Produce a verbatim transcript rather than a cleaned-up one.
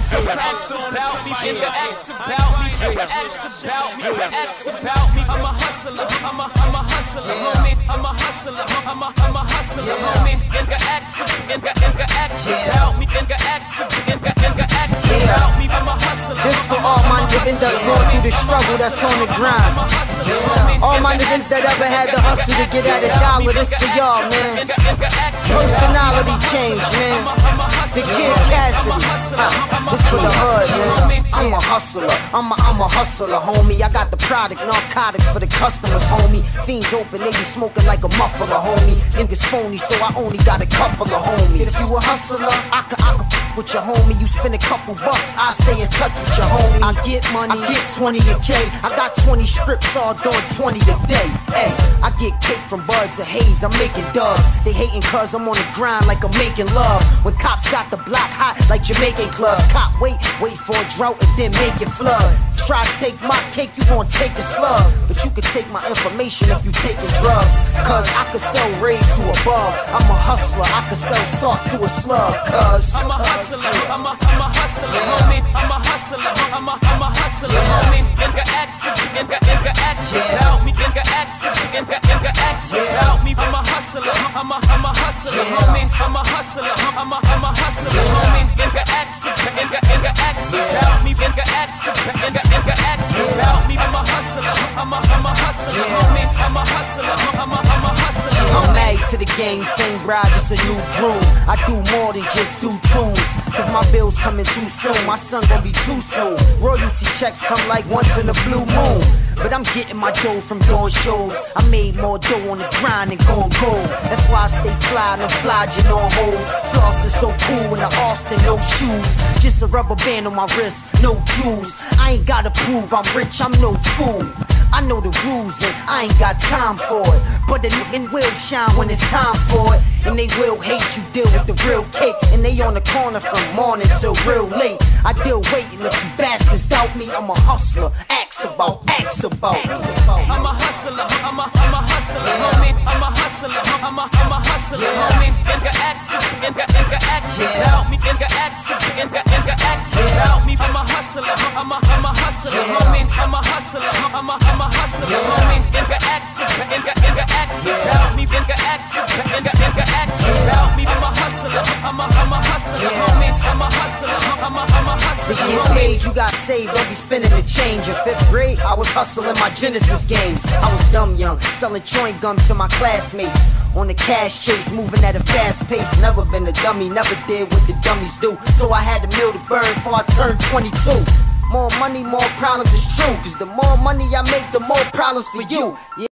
Ask about me, nigga, ask about me, nigga, ask about me, nigga, ask about me. I'm a hustler, I'm a, I'm a hustler, homie. I'm a hustler, I'm a, I'm a hustler, homie. Nigga, ask, nigga, nigga, ask about me, nigga, ask, nigga, nigga, ask about me. I'm a hustler. This for all my niggas that's going through the struggle, that's on the grind. All my niggas that ever had the hustle to get at a dollar, this for y'all, man. Personality change, man. The Kid Cassidy, uh, this for the hood, man. I'm a hustler, I'm a, I'm a hustler, homie. I got the product, narcotics for the customers, homie. Fiends open, they be smoking like a muffler, homie. Niggas phony, so I only got a couple of homies. If you a hustler, I could, I could with your homie. You spend a couple bucks, I stay in touch with your homie. I get money, I get twenty a K. I got twenty strips, all doing twenty a day. Hey, I get cake from buds and haze, I'm making dubs. They hating cause I'm on the grind like I'm making love. When cops got the block hot like Jamaican clubs. Cop wait, wait for a drought and then make it flood. Try to take my cake, you gon' take a slug. But you can take my information if you taking drugs. Cause I could sell raid to above. I'm a hustler, I could sell salt to a slug. Cause I'm a hustler, I'm a, I'm a hustler, homie. I'm a hustler, I'm a, I'm a hustler, homie. Nigga, ask, nigga, nigga, ask about me. Nigga, ask, nigga, nigga, ask about me. I'm a hustler, I'm a, I'm a hustler, homie. I'm a hustler, I'm a, I'm a hustler, homie. Nigga, ask, nigga, nigga, ask about me. Nigga, ask, nigga, nigga, ask about me. I'm a hustler, I'm a, I'm a hustler, homie. I'm a hustler, I'm a, I'm a hustler. I'm married to the game, same bride, just a new groom. I do more than just do tunes, cause my bills coming too soon. My son gon' be too soon. Royalty checks come like once in a blue moon. But I'm getting my dough from doing shows. I made more dough on the grind than gon' gold. That's why I stay fly and flogging on hoes. Floss is so cool in the Austin, no shoes. Just a rubber band on my wrist, no jewels. I ain't gotta prove I'm rich, I'm no fool. I know the rules and I ain't got time for it. But the nigga will shine when it's time for it. And they will hate you, deal with the real cake. And they on the corner from morning till real late. I deal waiting if you bastards doubt me. I'm a hustler, ask about, ask about. I'm a hustler, I'm a, I'm a hustler, homie. I'm a hustler, I'm a, I'm a hustler, homie. Nigga, ask, nigga, nigga, ask about me. Nigga, ask, nigga, nigga, ask about me. I'm a hustler, I'm a, I'm a hustler, homie. I'm a hustler, I'm a, I'm a hustler, homie. Nigga, ask, nigga, nigga, ask about me. Nigga, ask, nigga, nigga, ask about me. I'm a hustler, I'm a, I'm a hustler, homie. I'm a hustler, I'm a, I'm a hustler, homie. To get paid, you got saved, don't be spending the change. In fifth grade, I was hustling my Genesis games. I was dumb young, selling chewing gum to my classmates. On the cash chase, moving at a fast pace. Never been a dummy, never did what the dummies do. So I had a meal to burn before I turned twenty-two. More money, more problems, it's true. Cause the more money I make, the more problems for you. Yeah.